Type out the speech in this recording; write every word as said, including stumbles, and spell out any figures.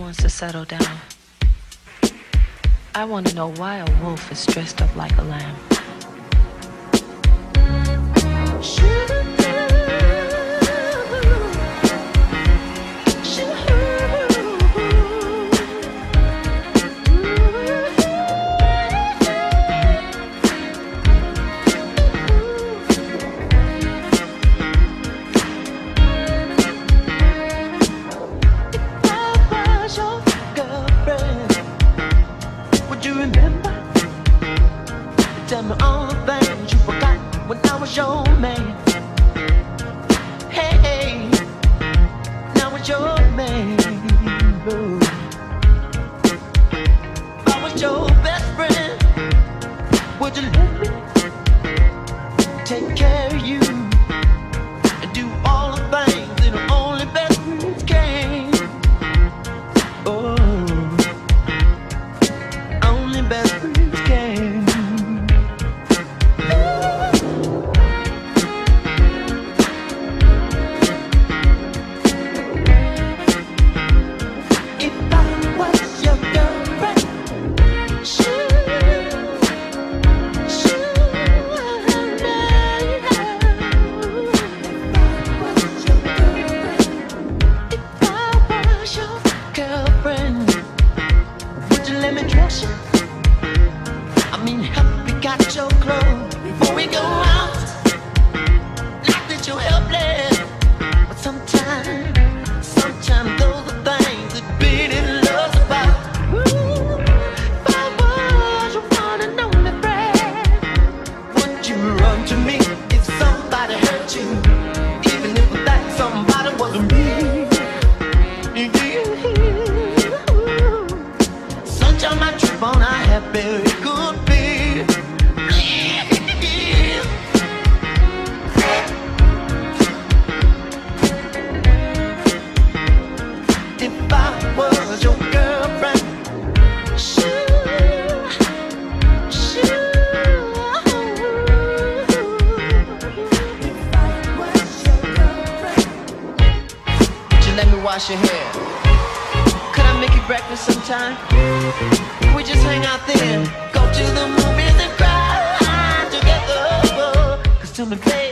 wants to settle down. I want to know why a wolf is dressed up like a lamb. Tell me all the things you forgot when I was your man. Hey, hey, now it's your man. Oh. If I was your best friend, would you let me take care of you and do all the things that only best friends can? Oh, only best friends can. I mean, help me got your clothes before we go out. Not that you're helpless, but sometimes, sometimes those are things that really love's about. Ooh, if I was your one and only friend, would you run to me if somebody hurt you, even if that somebody wasn't me? Sunshine my trip on, I have very good feel. If I was your girlfriend, sure, sure. If I was your girlfriend, would you let me wash your hair? Could I make you breakfast sometime? We just hang out there, go to the movies and cry together. Cause to me, baby,